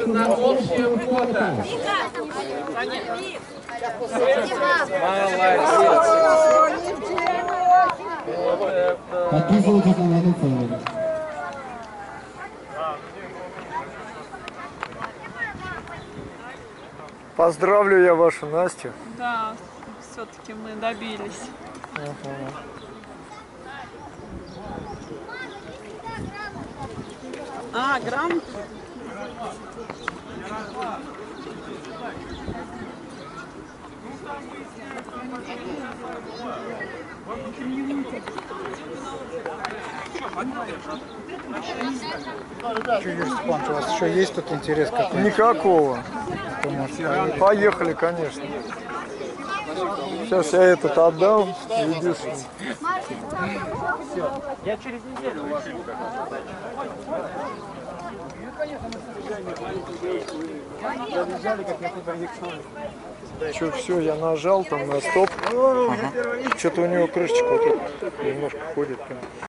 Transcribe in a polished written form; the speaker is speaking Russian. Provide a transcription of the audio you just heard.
на общее фото. Молодец. Подписывайтесь на мою фамилию. Поздравлю я вашу Настю. Да, все-таки мы добились. А, грамотно? Что, Юрий Степанович, у вас еще есть тут интерес какой-то? Никакого. Поехали, конечно. Сейчас я этот отдам. Видишь? Я через неделю вышлю. Что, все, я нажал там на стоп. Что-то у него крышечка вот тут немножко ходит.